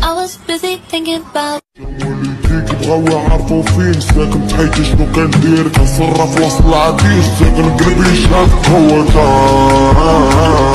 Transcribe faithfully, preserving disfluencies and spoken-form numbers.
I was busy thinking about والديك بغاو يعرفو فين ساكن تحيتي شنو كندير كنصرف وسط العديس ساكن قلبي شاف هو تا